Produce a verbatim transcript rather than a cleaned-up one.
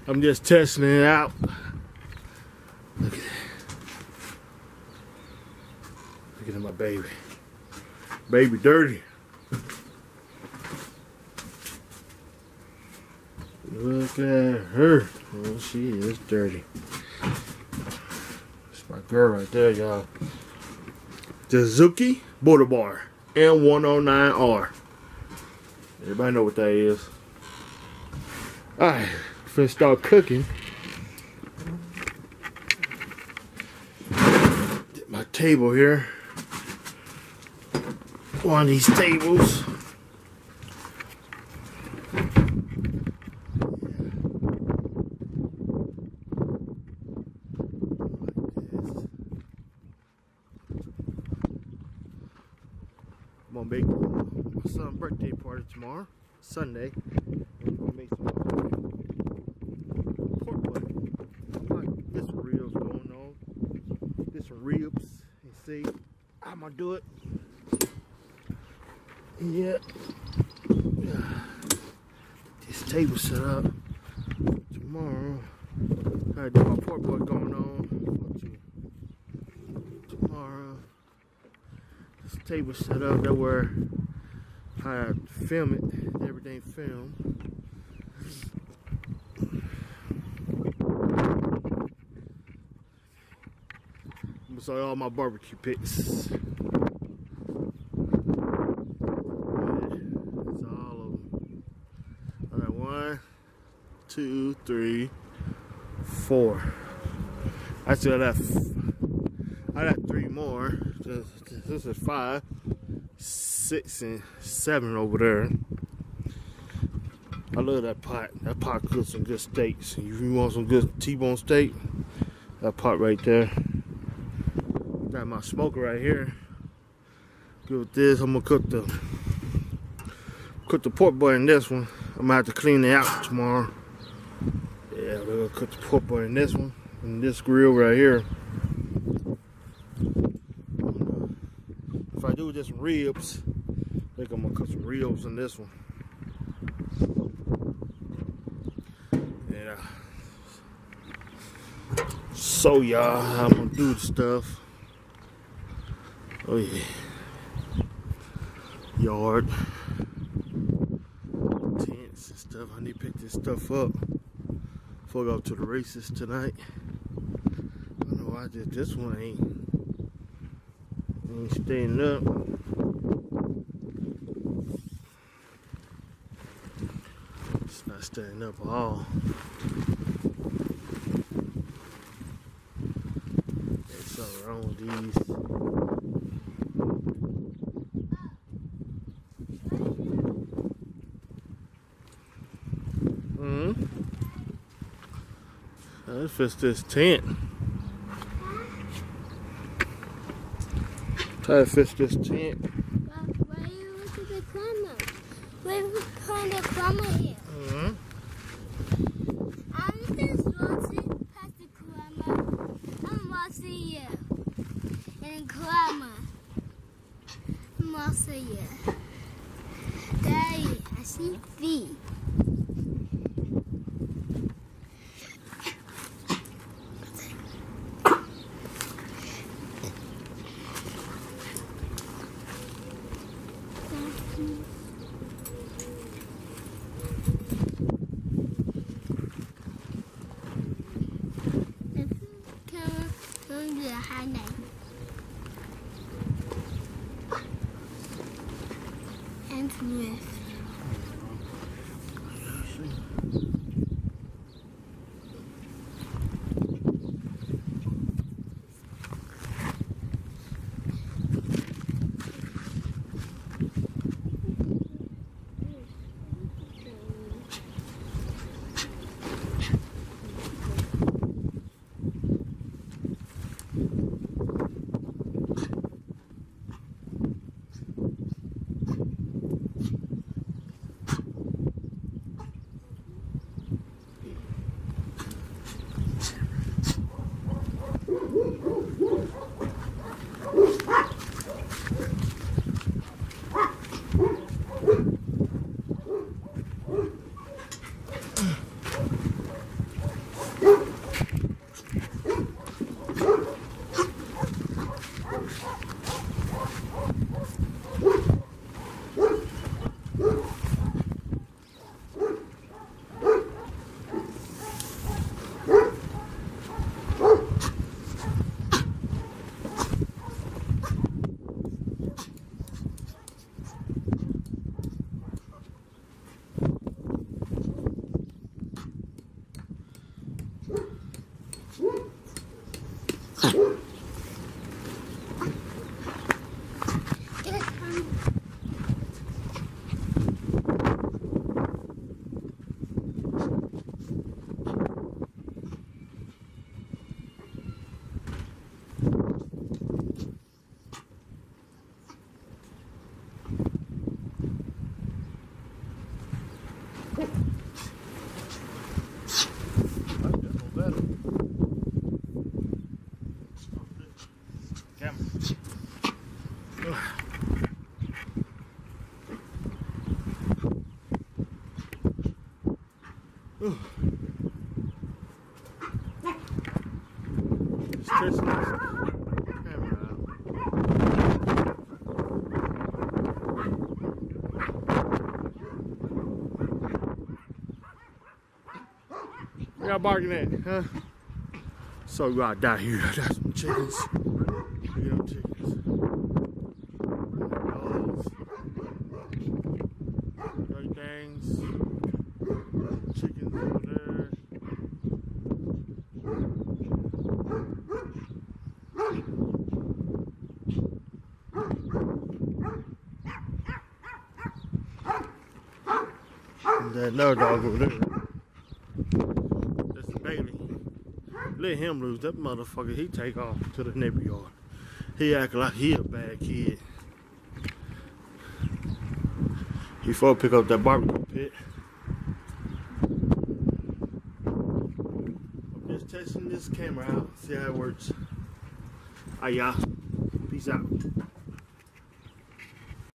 I'm just testing it out. Look at that. Look at my baby. Baby dirty. Look at her. Oh, she is dirty. That's my girl right there, y'all. Suzuki Border Bar M one oh nine R. Everybody know what that is. Alright, finna start cooking. Get my table here. One of these tables. I'm gonna make my son's birthday party tomorrow, Sunday. I'm gonna make some pork butt. Like, get some ribs going on. Get some ribs and see how I'm gonna do it. Yeah. This table set up tomorrow. I got my pork butt going on tomorrow. This table set up that where I film it, everything filmed. I'm gonna show all my barbecue pics. Two, three, four. I still have. I got three more. This, this is five, six, and seven over there. I love that pot. That pot cooks some good steaks. If you want some good T-bone steak, that pot right there. Got my smoker right here. Good with this. I'm gonna cook the cook the pork butt in this one. I'm gonna have to clean it out tomorrow. Yeah, we're gonna cook the pork butt in this one, and this grill right here. If I do just ribs, I think I'm gonna cook some ribs in this one. Yeah. So y'all, I'm gonna do the stuff. Oh yeah. Yard. Tents and stuff. I need to pick this stuff up before I go to the races tonight. I don't know why I did this one ain't, ain't staying up. It's not staying up at all. There's something wrong with these. Mm-hmm. Let's fix this tent. Try to fix this tent. Why are you looking at the camera? Why are you looking at the camera here? Mm-hmm. I'm just watching past the camera. I'm watching you. And the camera. I'm watching you. Daddy, I see feet. And with Testing this camera out. Where y'all barking at, huh? So you gotta die here. Got some chickens. Look at them chickens. Dogs. Great things. Chickens over there. And that another dog over there. That's the Bailey. Let him loose. That motherfucker, he take off to the neighbor yard. He act like he a bad kid. He for pick up that barbecue pit. I'm just testing this camera out, see how it works. Alright, y'all. Peace out.